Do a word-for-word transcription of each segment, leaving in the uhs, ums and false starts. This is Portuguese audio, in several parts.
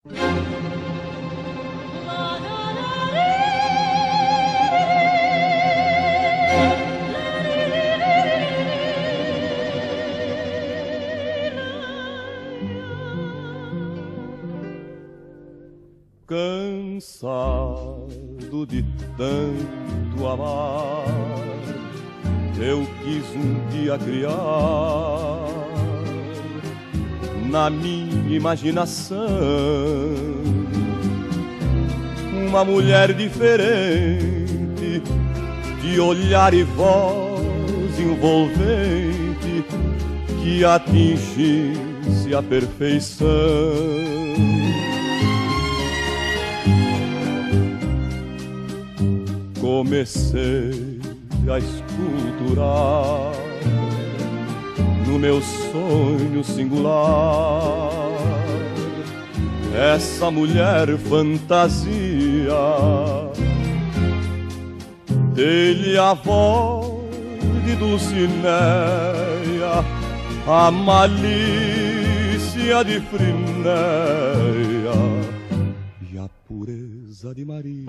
Cansado de tanto amar, eu quis um dia criar na minha imaginação uma mulher diferente, de olhar e voz envolvente, que atingisse a perfeição. Comecei a esculturar no meu sonho singular essa mulher fantasia, dele a voz de Dulcinea, a malícia de Frinéia e a pureza de Maria.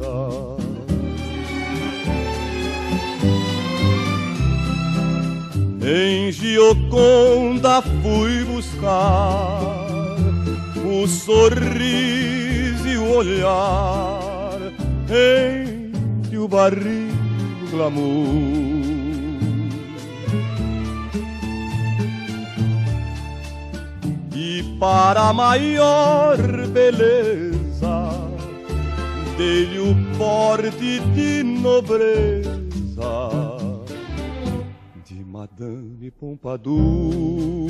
Em Gioconda fui buscar o sorriso e o olhar, entre o barril e o glamour. E para maior beleza, dei-lhe o porte de nobreza Madame Pompadour.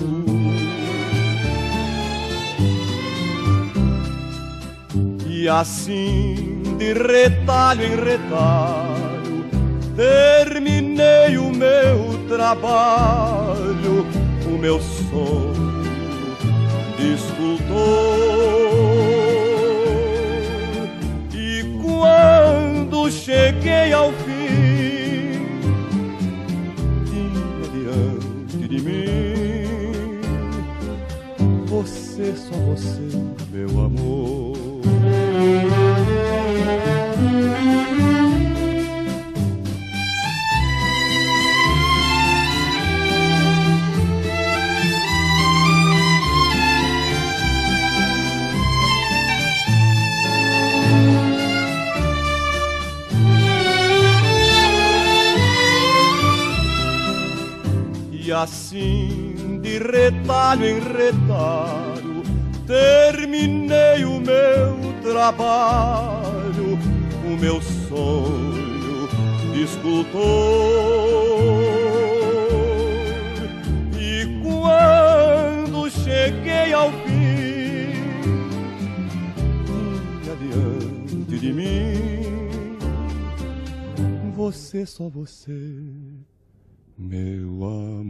E assim, de retalho em retalho, terminei o meu trabalho, o meu sonho de escultor. E quando cheguei ao fim, de mim, você, só você, meu amor. E assim, de retalho em retalho, terminei o meu trabalho, o meu sonho de escultor. E quando cheguei ao fim, diante de mim, você, só você, meu amor.